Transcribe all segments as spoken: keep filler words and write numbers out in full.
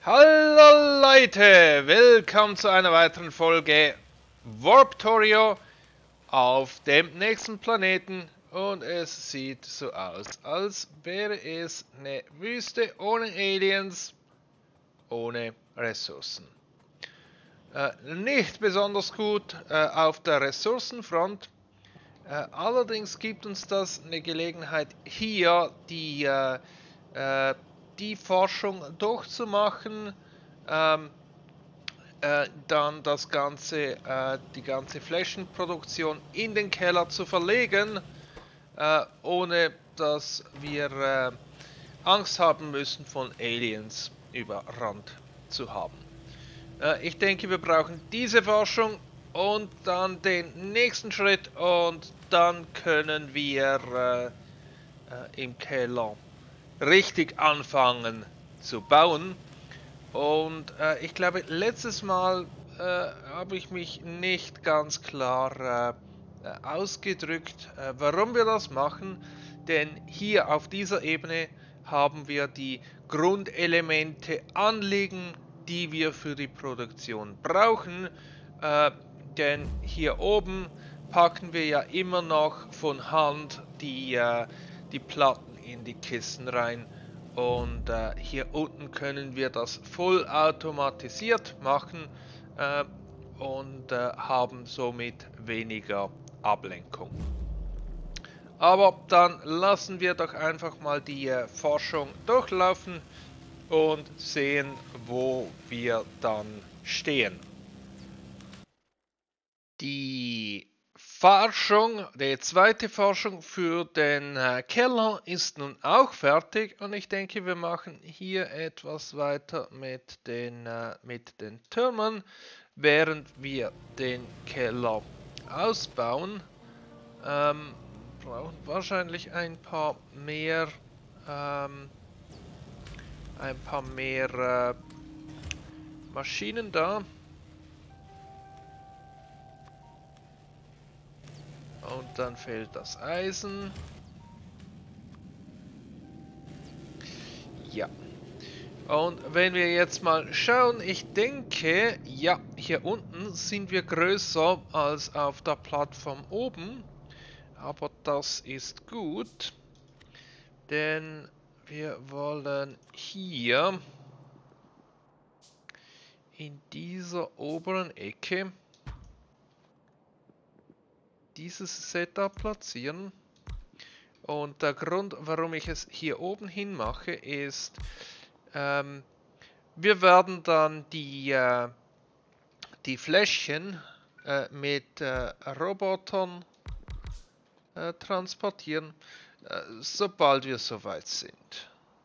Hallo Leute, willkommen zu einer weiteren Folge Warptorio auf dem nächsten Planeten und es sieht so aus, als wäre es eine Wüste ohne Aliens, ohne Ressourcen. Äh, nicht besonders gut äh, auf der Ressourcenfront, äh, allerdings gibt uns das eine Gelegenheit hier die, äh, äh, die Forschung durchzumachen. Ähm, Äh, dann das ganze, äh, die ganze Fläschenproduktion in den Keller zu verlegen, äh, ohne dass wir äh, Angst haben müssen, von Aliens überrannt zu haben. Äh, ich denke, wir brauchen diese Forschung und dann den nächsten Schritt und dann können wir äh, äh, im Keller richtig anfangen zu bauen. Und äh, ich glaube, letztes Mal äh, habe ich mich nicht ganz klar äh, äh, ausgedrückt, äh, warum wir das machen. Denn hier auf dieser Ebene haben wir die Grundelemente anliegen, die wir für die Produktion brauchen. Äh, denn hier oben packen wir ja immer noch von Hand die, äh, die Platten in die Kisten rein. Und äh, hier unten können wir das vollautomatisiert machen äh, und äh, haben somit weniger Ablenkung. Aber dann lassen wir doch einfach mal die äh, Forschung durchlaufen und sehen, wo wir dann stehen. Die Forschung, die zweite Forschung für den äh, Keller ist nun auch fertig und ich denke, wir machen hier etwas weiter mit den, äh, mit den Türmen, während wir den Keller ausbauen. Ähm, brauchen wahrscheinlich ein paar mehr, ähm, ein paar mehr äh, Maschinen da. Und dann fehlt das Eisen. Ja. Und wenn wir jetzt mal schauen, ich denke, ja, hier unten sind wir größer als auf der Plattform oben. Aber das ist gut, denn wir wollen hier in dieser oberen Ecke dieses Setup platzieren. Und der Grund, warum ich es hier oben hin mache, ist, ähm, wir werden dann die, äh, die Fläschchen äh, mit äh, Robotern äh, transportieren, äh, sobald wir soweit sind.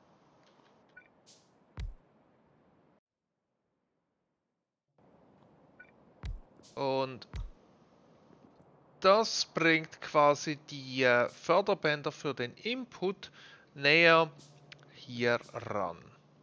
Und das bringt quasi die äh, Förderbänder für den Input näher hier ran.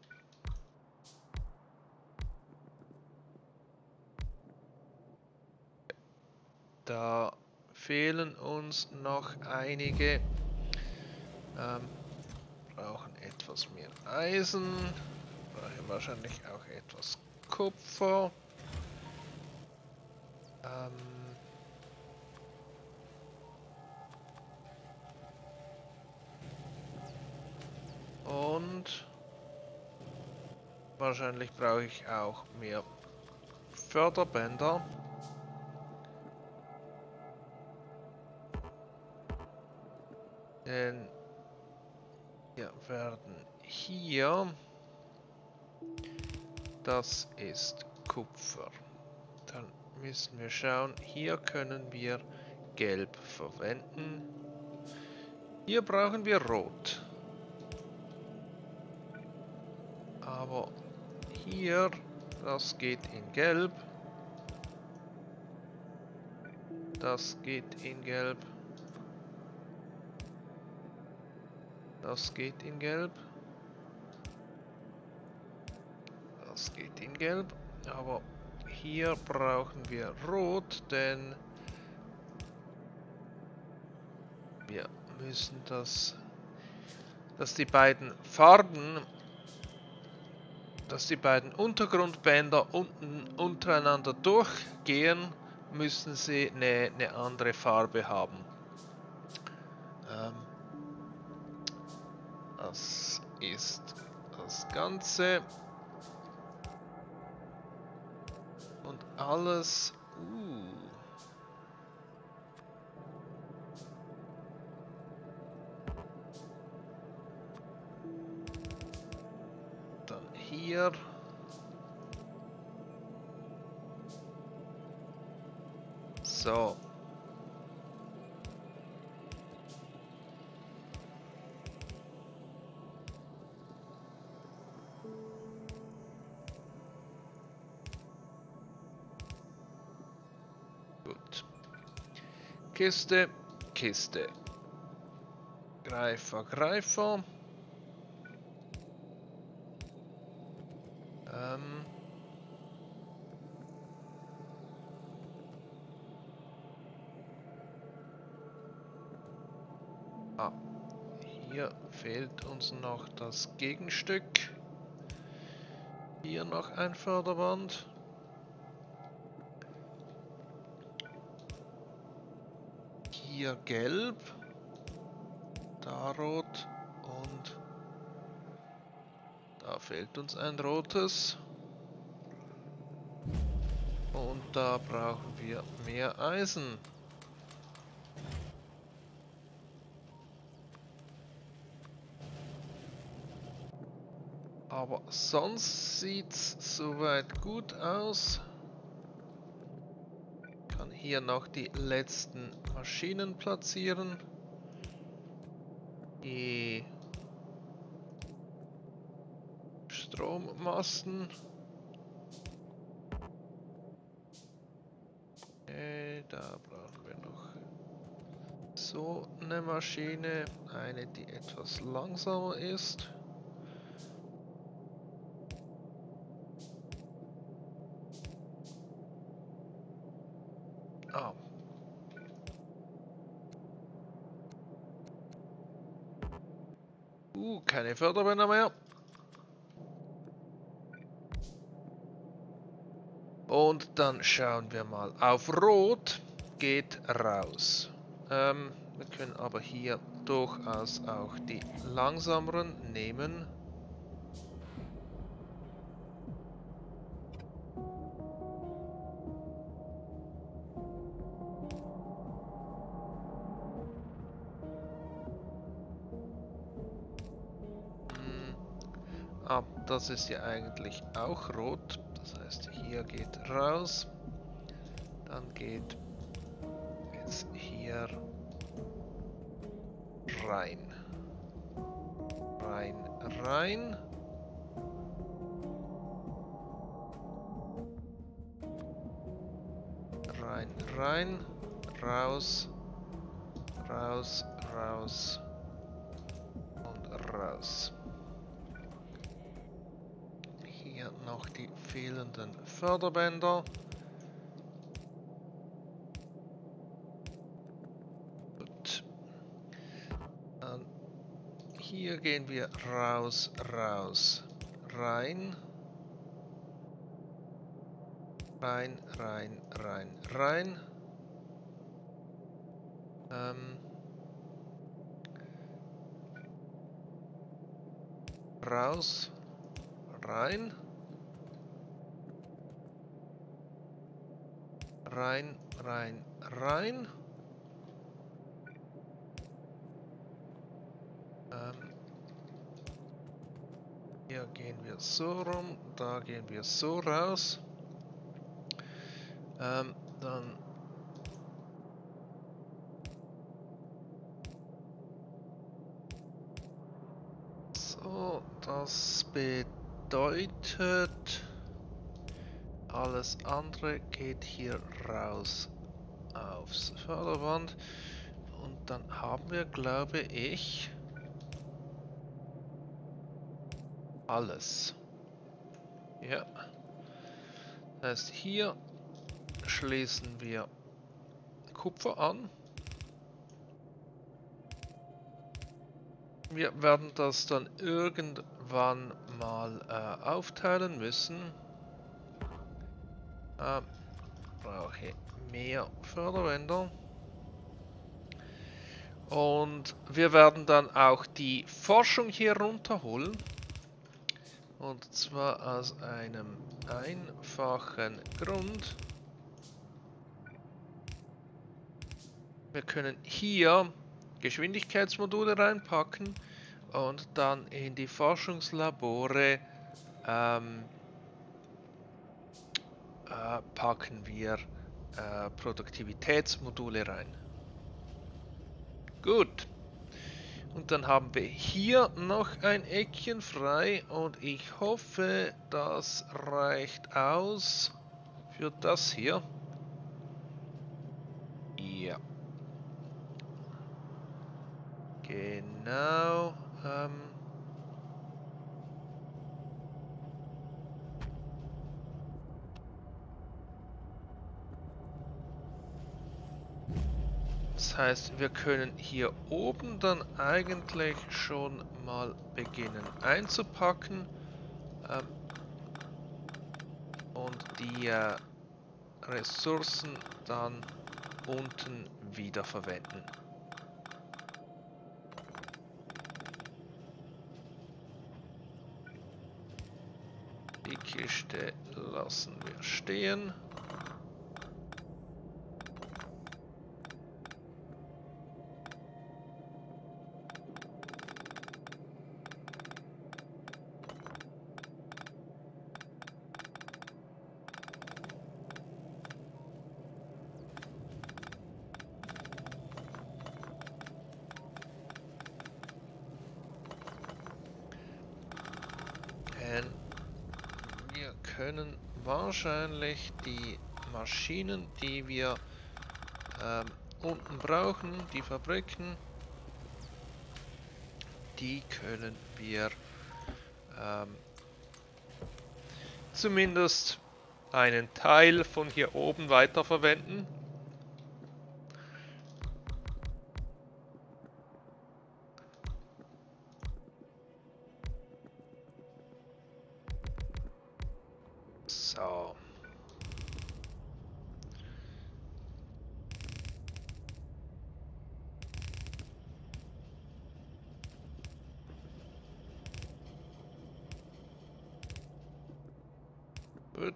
Da fehlen uns noch einige. Ähm, brauchen etwas mehr Eisen. Brauchen wahrscheinlich auch etwas Kupfer. Ähm, und wahrscheinlich brauche ich auch mehr Förderbänder. Denn wir werden hier, das ist Kupfer. Dann müssen wir schauen, hier können wir Gelb verwenden. Hier brauchen wir Rot. Aber hier, das geht in Gelb. Das geht in Gelb. Das geht in Gelb. Das geht in Gelb. Aber hier brauchen wir Rot, denn wir müssen das, dass die beiden Farben, dass die beiden Untergrundbänder unten untereinander durchgehen, müssen sie eine, eine andere Farbe haben. Ähm, das ist das Ganze. Und alles... Uh. Dann hier. So. Gut. Kiste, Kiste. Greifer, Greifer. Ähm. Ah. Hier fehlt uns noch das Gegenstück. Hier noch ein Förderband. Hier gelb. Da rot. Und da fehlt uns ein rotes. Und da brauchen wir mehr Eisen. Aber sonst sieht's soweit gut aus. Ich kann hier noch die letzten Maschinen platzieren. Die Strommasten. Okay, da brauchen wir noch so eine Maschine. Eine, die etwas langsamer ist. Ah. Uh, keine Förderbänder mehr. Und dann schauen wir mal. Auf Rot geht raus. Ähm, wir können aber hier durchaus auch die langsameren nehmen. Ah, das ist ja eigentlich auch rot. Das heißt, hier geht raus. Dann geht es hier rein. Rein, rein. Rein, rein. Raus. Raus, raus. Und raus. Hier noch die fehlenden Förderbänder. Gut. Dann hier gehen wir raus, raus, rein. Rein, rein, rein, rein. Ähm. Raus, rein. Rein, rein, rein. Ähm, hier gehen wir so rum, da gehen wir so raus. Ähm, dann so, das bedeutet, alles andere geht hier raus aufs Förderband. Und dann haben wir, glaube ich, alles. Ja. Das heißt, hier schließen wir Kupfer an. Wir werden das dann irgendwann mal äh, aufteilen müssen. Äh, brauche mehr Förderbänder. Und wir werden dann auch die Forschung hier runterholen. Und zwar aus einem einfachen Grund. Wir können hier Geschwindigkeitsmodule reinpacken und dann in die Forschungslabore ähm, äh, packen wir äh, Produktivitätsmodule rein. Gut. Und dann haben wir hier noch ein Eckchen frei und ich hoffe, das reicht aus für das hier. Ja. Genau. Ähm Das heißt, wir können hier oben dann eigentlich schon mal beginnen einzupacken ähm, und die äh, Ressourcen dann unten wieder verwenden. Die Kiste lassen wir stehen. Wir können wahrscheinlich die Maschinen, die wir ähm, unten brauchen, die Fabriken, die können wir ähm, zumindest einen Teil von hier oben weiterverwenden. So. Gut.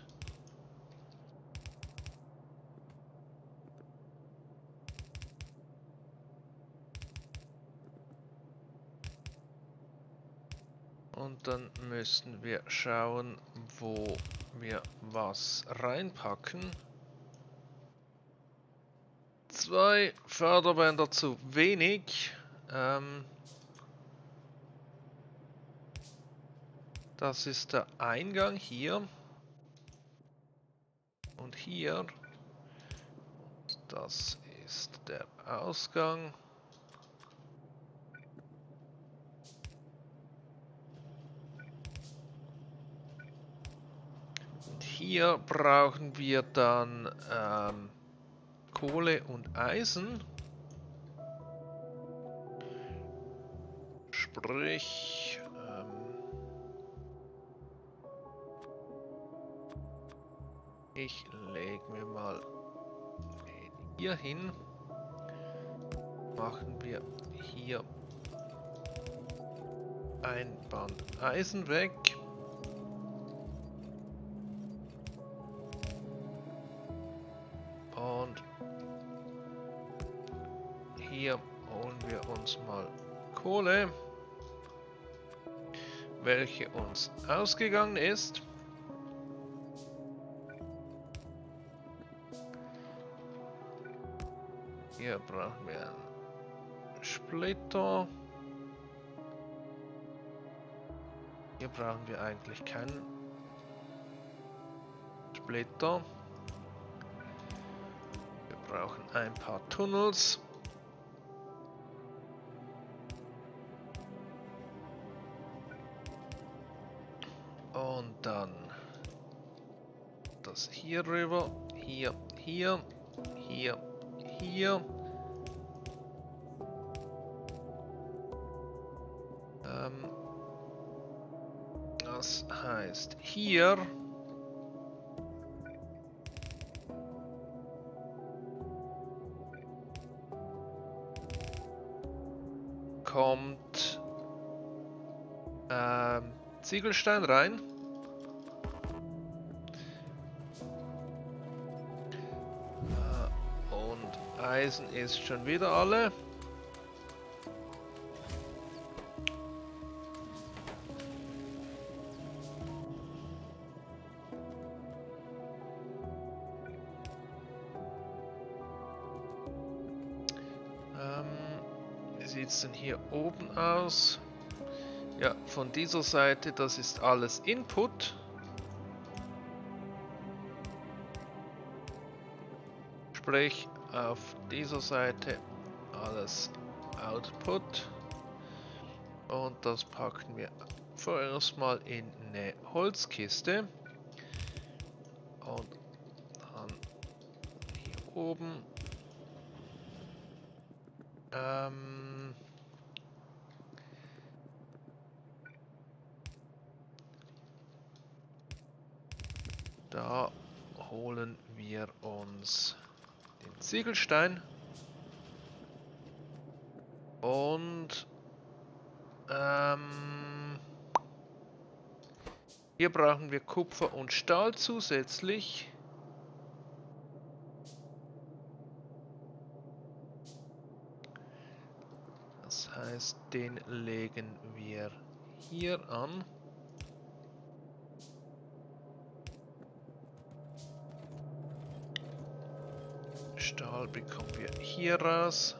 Und dann müssen wir schauen, wo wir was reinpacken. Zwei Förderbänder zu wenig. Ähm, das ist der Eingang hier. Und hier. Das ist der Ausgang. Und hier brauchen wir dann ähm, Kohle und Eisen. Sprich, ähm, ich lege mir mal hier hin. Machen wir hier ein Band Eisen weg. Und hier holen wir uns mal Kohle, welche uns ausgegangen ist. Hier brauchen wir einen Splitter. Hier brauchen wir eigentlich keinen Splitter. Wir brauchen ein paar Tunnels. Und dann das hier rüber, hier, hier, hier, hier. Ähm heißt hier kommt ähm, Ziegelstein rein. Äh, und Eisen ist schon wieder alle. Wie sieht es denn hier oben aus? Ja, von dieser Seite, das ist alles Input. Sprich, auf dieser Seite alles Output. Und das packen wir vorerst mal in eine Holzkiste. Und dann hier oben. Ähm... Da holen wir uns den Ziegelstein und ähm, hier brauchen wir Kupfer und Stahl zusätzlich. Das heißt, den legen wir hier an. Stahl bekommen wir hier raus.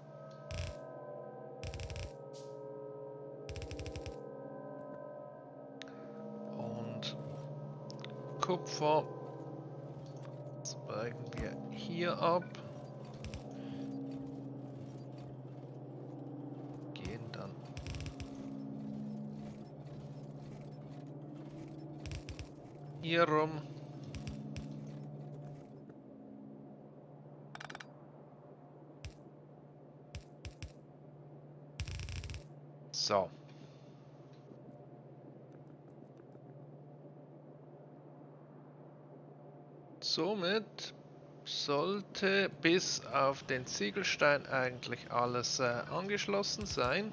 Und Kupfer zweigen wir hier ab. Gehen dann hier rum. So. Somit sollte bis auf den Ziegelstein eigentlich alles äh, angeschlossen sein.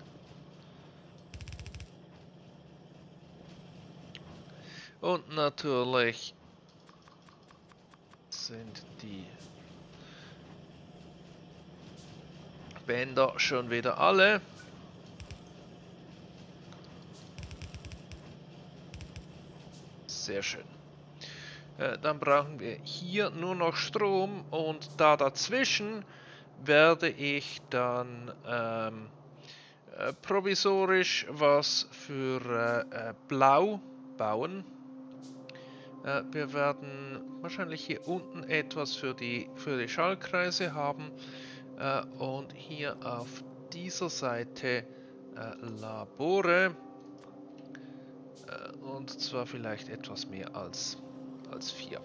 Und natürlich sind die Bänder schon wieder alle. Sehr schön. Äh, dann brauchen wir hier nur noch Strom und da dazwischen werde ich dann ähm, äh, provisorisch was für äh, äh, Blau bauen. Äh, wir werden wahrscheinlich hier unten etwas für die, für die Schaltkreise haben äh, und hier auf dieser Seite äh, Labore. Und zwar vielleicht etwas mehr als, als vier.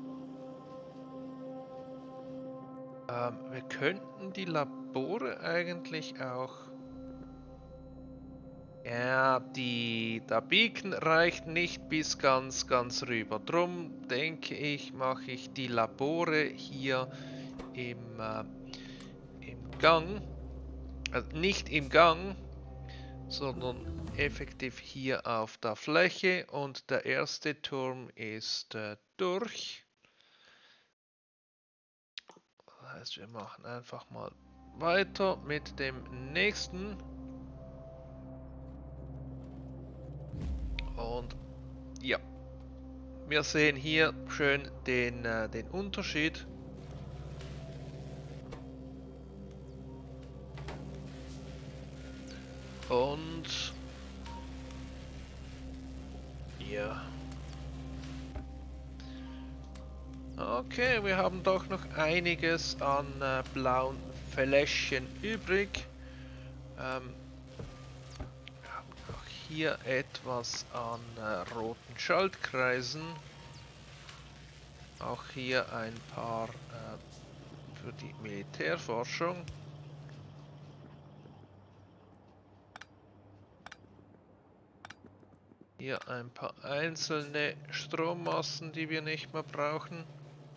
Ähm, wir könnten die Labore eigentlich auch... Ja, die, der Beacon reicht nicht bis ganz, ganz rüber. Drum denke ich, mache ich die Labore hier im, äh, im Gang. Also nicht im Gang, sondern effektiv hier auf der Fläche und der erste Turm ist äh, durch. Das heißt, wir machen einfach mal weiter mit dem nächsten. Und ja, wir sehen hier schön den, äh, den Unterschied. Und ja. Okay, wir haben doch noch einiges an äh, blauen Fläschchen übrig. Ähm, wir haben auch hier etwas an äh, roten Schaltkreisen. Auch hier ein paar äh, für die Militärforschung. Hier ein paar einzelne Strommassen, die wir nicht mehr brauchen.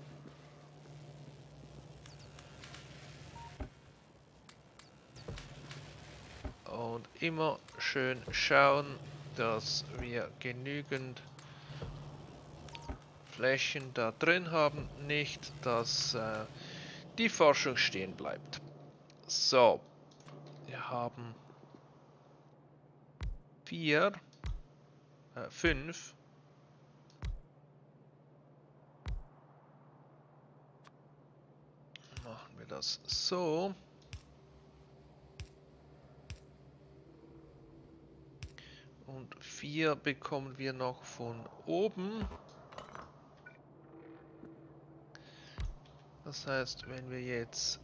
Und immer schön schauen, dass wir genügend Flächen da drin haben, nicht, dass äh, die Forschung stehen bleibt. So, wir haben vier, äh, fünf. Machen wir das so. Und vier bekommen wir noch von oben. Das heißt, wenn wir jetzt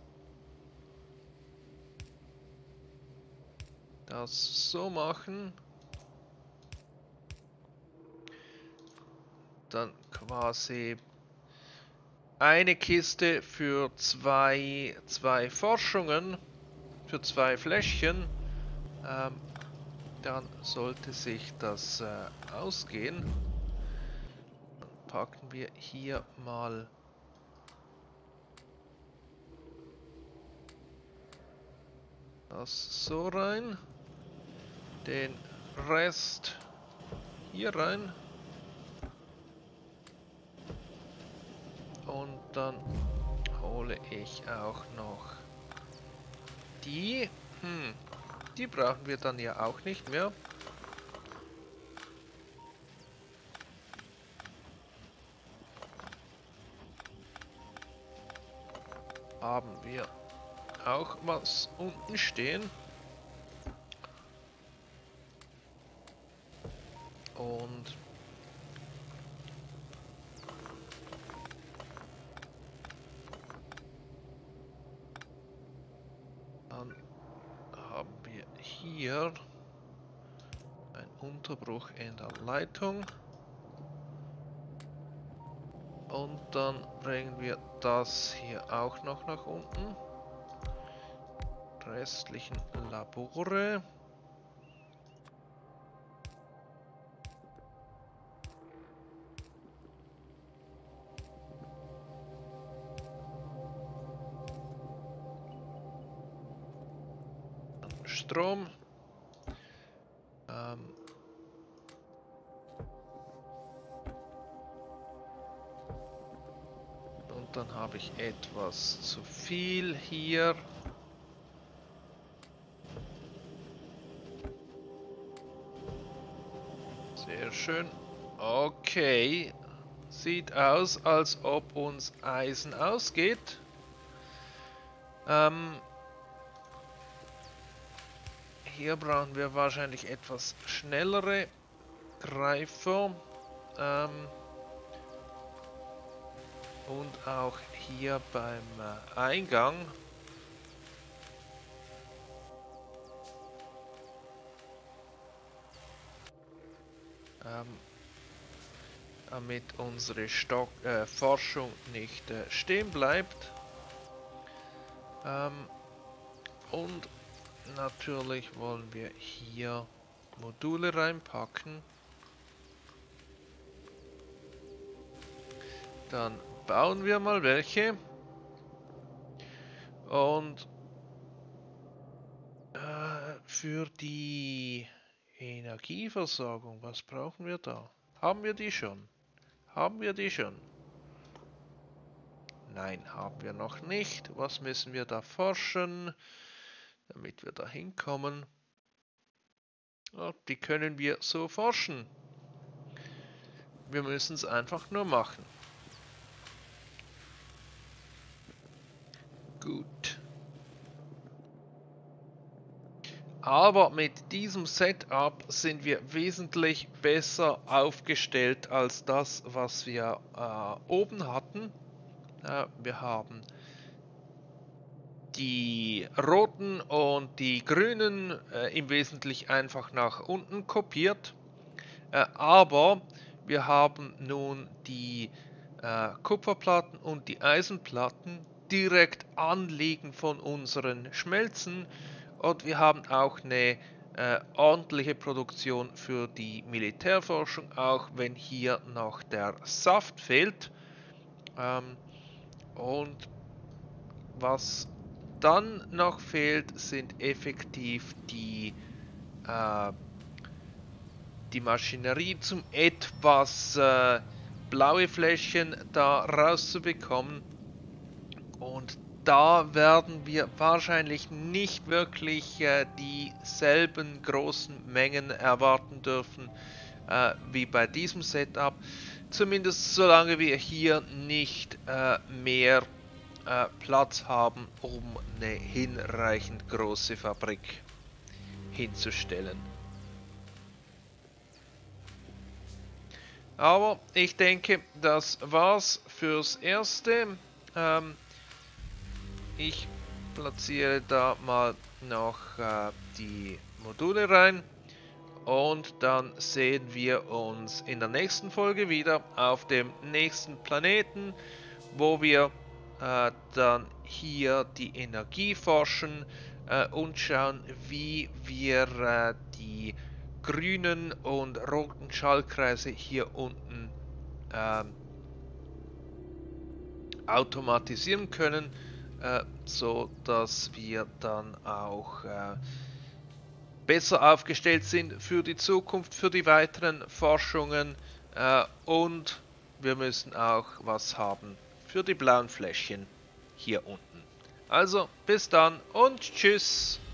das so machen, dann quasi eine Kiste für zwei, zwei Forschungen, für zwei Fläschchen, ähm, dann sollte sich das äh, ausgehen. Dann packen wir hier mal das so rein, den Rest hier rein und dann hole ich auch noch die, hm, die brauchen wir dann ja auch nicht mehr. Haben wir auch was unten stehen. Und dann haben wir hier einen Unterbruch in der Leitung. Und dann bringen wir das hier auch noch nach unten. Restlichen Labore. Strom. Ähm Und dann habe ich etwas zu viel hier. Sehr schön. Okay. Sieht aus, als ob uns Eisen ausgeht. Ähm Hier brauchen wir wahrscheinlich etwas schnellere Greifer. Ähm und auch hier beim äh, Eingang. Ähm, damit unsere Stock, äh, Forschung nicht äh, stehen bleibt. Ähm, und natürlich wollen wir hier Module reinpacken. Dann bauen wir mal welche. Und äh, für die Energieversorgung, was brauchen wir da? Haben wir die schon? Haben wir die schon? Nein, haben wir noch nicht. Was müssen wir da forschen, damit wir da hinkommen? Oh, die können wir so forschen. Wir müssen es einfach nur machen. Gut. Aber mit diesem Setup sind wir wesentlich besser aufgestellt als das, was wir äh, oben hatten. Äh, wir haben die roten und die grünen äh, im Wesentlichen einfach nach unten kopiert. Äh, aber wir haben nun die äh, Kupferplatten und die Eisenplatten direkt anliegen von unseren Schmelzen. Und wir haben auch eine äh, ordentliche Produktion für die Militärforschung, auch wenn hier noch der Saft fehlt. Ähm, und was dann noch fehlt, sind effektiv die, äh, die Maschinerie, zum etwas äh, blaue Fläschchen da rauszubekommen. Und da werden wir wahrscheinlich nicht wirklich äh, dieselben großen Mengen erwarten dürfen äh, wie bei diesem Setup. Zumindest solange wir hier nicht äh, mehr äh, Platz haben, um eine hinreichend große Fabrik hinzustellen. Aber ich denke, das war's fürs Erste. Ähm, ich platziere da mal noch äh, die Module rein. Und dann sehen wir uns in der nächsten Folge wieder auf dem nächsten Planeten, wo wir äh, dann hier die Energie forschen äh, und schauen, wie wir äh, die grünen und roten Schaltkreise hier unten äh, automatisieren können, äh, so dass wir dann auch äh, besser aufgestellt sind für die Zukunft, für die weiteren Forschungen äh, und wir müssen auch was haben für die blauen Fläschchen hier unten. Also bis dann und tschüss!